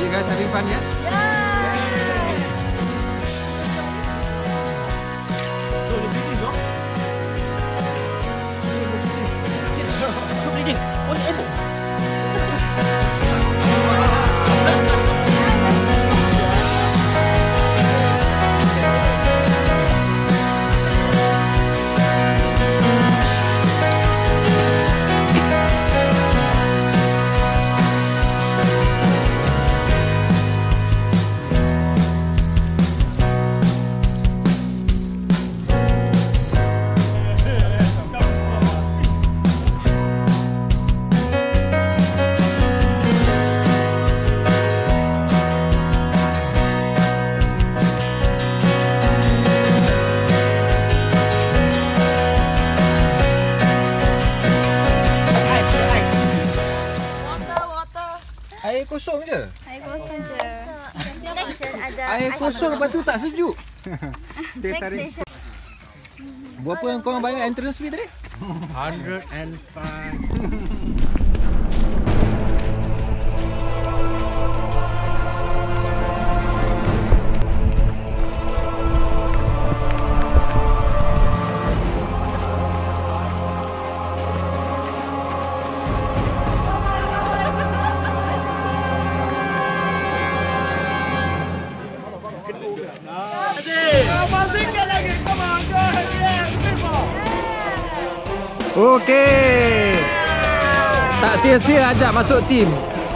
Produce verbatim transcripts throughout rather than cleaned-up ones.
you guys having fun yet? Yeah. So the bleeding, no? Yes, the bleeding. On your elbow. Air kosong je? Air kosong je. Next station ada Air kosong lepas tu tak sejuk? Next station. Berapa yang korang bayar entrance fee tadi? one hundred five. Okey. Tak sia-sia ajak masuk tim.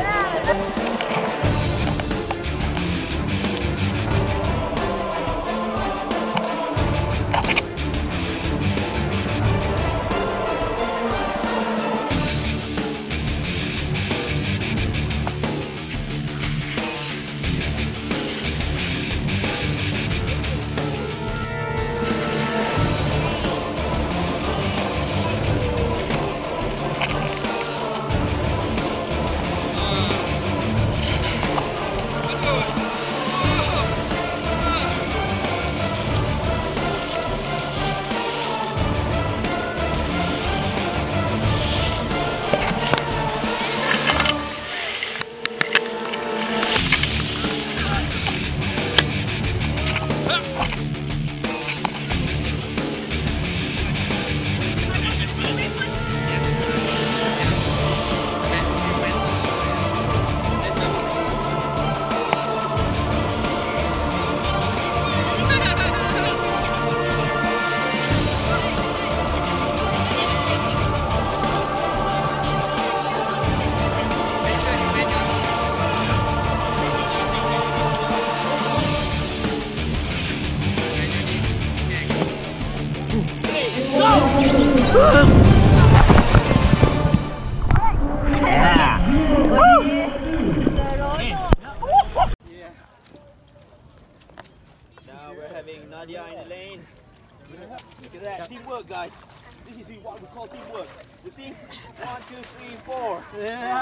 Now we're having Nadia in the lane. Look at that. Teamwork, guys. This is what we call teamwork. You see? One, two, three, four. Yeah.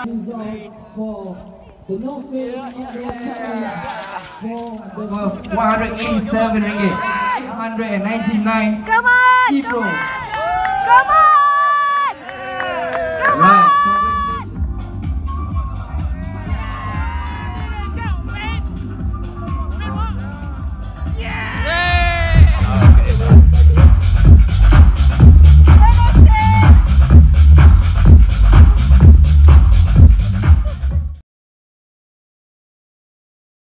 one hundred eighty-seven ringgit, eight hundred ninety-nine. Come on! Ebro. Come on!